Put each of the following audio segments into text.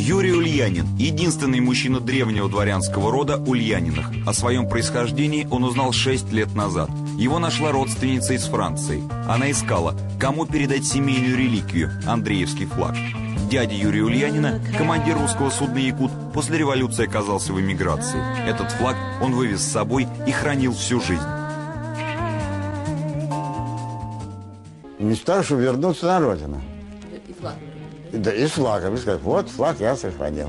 Юрий Ульянин – единственный мужчина древнего дворянского рода Ульяниных. О своем происхождении он узнал 6 лет назад. Его нашла родственница из Франции. Она искала, кому передать семейную реликвию – Андреевский флаг. Дядя Юрия Ульянина, командир русского судна «Якут», после революции оказался в эмиграции. Этот флаг он вывез с собой и хранил всю жизнь. Мечтал, чтобы вернуться на родину. И флаг. Да, и с флагом. И сказать, вот флаг я сохранил.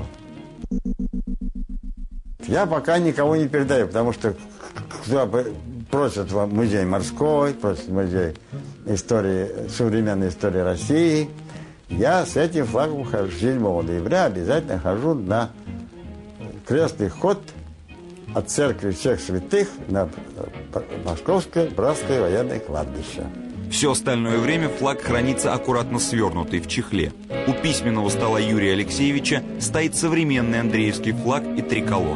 Я пока никого не передаю, потому что просят вам музей морской, просят музей современной истории России. Я с этим флагом хожу 7 ноября, обязательно хожу на крестный ход от церкви всех святых на Московское Братское военное кладбище. Все остальное время флаг хранится аккуратно свернутый в чехле. У письменного стола Юрия Алексеевича стоит современный Андреевский флаг и триколор.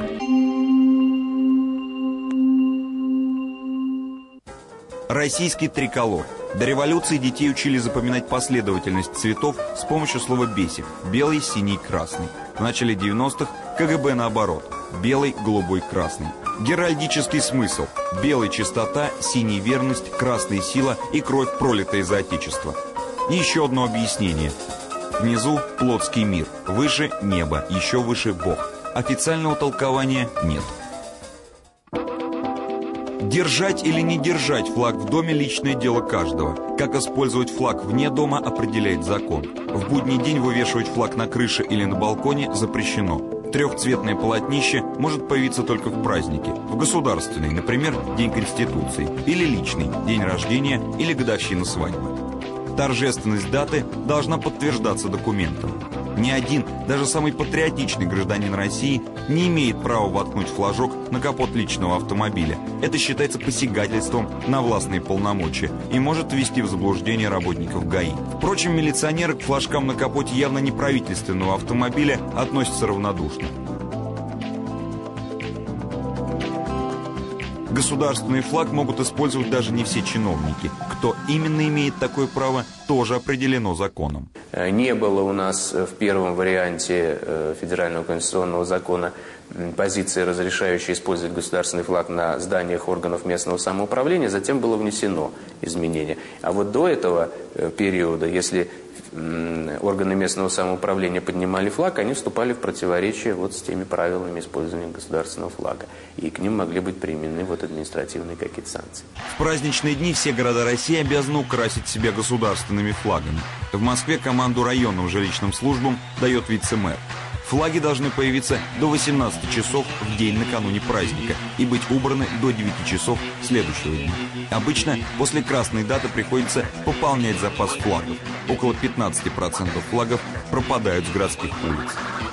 Российский триколор. До революции детей учили запоминать последовательность цветов с помощью слова «бесик» – белый, синий, красный. В начале 90-х КГБ наоборот – белый, голубой, красный. Геральдический смысл – белый – чистота, синий – верность, красный – сила и кровь, пролитая за Отечество. И еще одно объяснение. Внизу – плотский мир, выше – небо, еще выше – Бог. Официального толкования нет. Держать или не держать флаг в доме – личное дело каждого. Как использовать флаг вне дома – определяет закон. В будний день вывешивать флаг на крыше или на балконе запрещено. Трехцветное полотнище может появиться только в празднике. В государственный, например, День Конституции. Или личный, день рождения или годовщина свадьбы. Торжественность даты должна подтверждаться документом. Ни один, даже самый патриотичный гражданин России не имеет права воткнуть флажок на капот личного автомобиля. Это считается посягательством на властные полномочия и может ввести в заблуждение работников ГАИ. Впрочем, милиционеры к флажкам на капоте явно не правительственного автомобиля относятся равнодушно. Государственный флаг могут использовать даже не все чиновники. Кто именно имеет такое право, тоже определено законом. Не было у нас в первом варианте Федерального конституционного закона позиции, разрешающей использовать государственный флаг на зданиях органов местного самоуправления. Затем было внесено изменение. А вот до этого периода, если органы местного самоуправления поднимали флаг, они вступали в противоречие вот с теми правилами использования государственного флага. И к ним могли быть применены вот административные какие-то санкции. В праздничные дни все города России обязаны украсить себя государственными флагами. В Москве команду районным жилищным службам дает вице-мэр. Флаги должны появиться до 18 часов в день накануне праздника и быть убраны до 9 часов следующего дня. Обычно после красной даты приходится пополнять запас флагов. Около 15% флагов пропадают с городских улиц.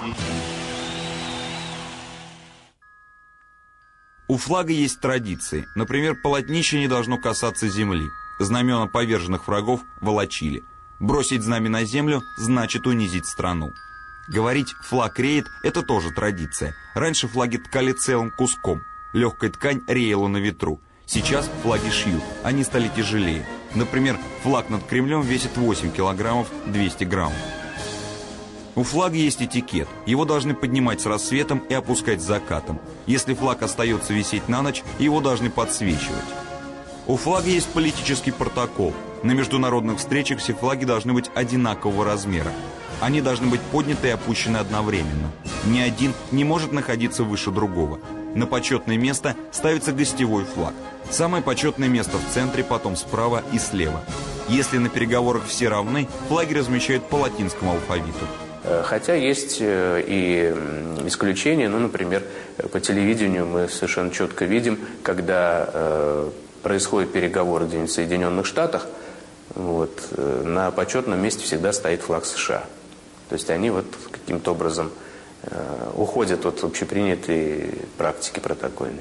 У флага есть традиции. Например, полотнище не должно касаться земли. Знамена поверженных врагов волочили. Бросить знамя на землю значит унизить страну. Говорить «флаг реет» – это тоже традиция. Раньше флаги ткали целым куском. Легкая ткань реяла на ветру. Сейчас флаги шьют, они стали тяжелее. Например, флаг над Кремлем весит 8 килограммов 200 граммов. У флага есть этикет. Его должны поднимать с рассветом и опускать с закатом. Если флаг остается висеть на ночь, его должны подсвечивать. У флага есть политический протокол. На международных встречах все флаги должны быть одинакового размера. Они должны быть подняты и опущены одновременно. Ни один не может находиться выше другого. На почетное место ставится гостевой флаг. Самое почетное место в центре, потом справа и слева. Если на переговорах все равны, флаги размещают по латинскому алфавиту. Хотя есть и исключения. Ну, например, по телевидению мы совершенно четко видим, когда происходят переговоры где-нибудь в Соединенных Штатах, вот, на почетном месте всегда стоит флаг США. То есть они вот каким-то образом уходят от общепринятой практики протокольной.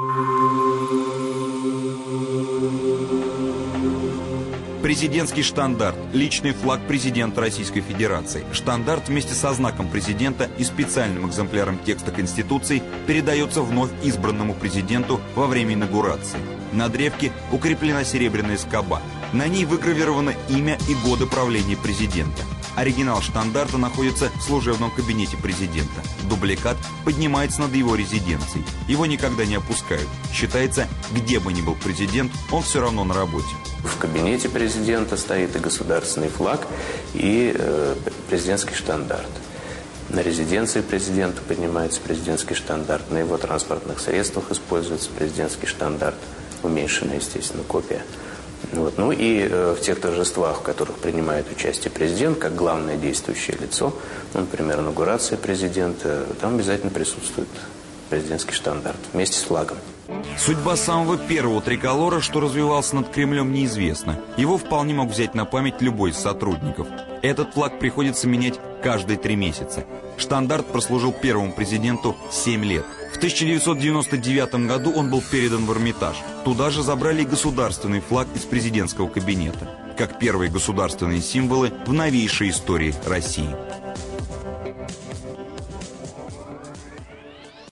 Президентский штандарт – личный флаг президента Российской Федерации. Штандарт вместе со знаком президента и специальным экземпляром текста Конституции передается вновь избранному президенту во время инаугурации. На древке укреплена серебряная скоба. На ней выгравировано имя и годы правления президента. Оригинал штандарта находится в служебном кабинете президента. Дубликат поднимается над его резиденцией. Его никогда не опускают. Считается, где бы ни был президент, он все равно на работе. В кабинете президента стоит и государственный флаг, и президентский штандарт. На резиденции президента поднимается президентский штандарт. На его транспортных средствах используется президентский штандарт. Уменьшенная, естественно, копия. Вот. Ну и в тех торжествах, в которых принимает участие президент, как главное действующее лицо, ну, например, инаугурация президента, там обязательно присутствует президентский штандарт вместе с флагом. Судьба самого первого триколора, что развивался над Кремлем, неизвестна. Его вполне мог взять на память любой из сотрудников. Этот флаг приходится менять каждые 3 месяца. Штандарт прослужил первому президенту 7 лет. В 1999 году он был передан в Эрмитаж. Туда же забрали и государственный флаг из президентского кабинета, как первые государственные символы в новейшей истории России.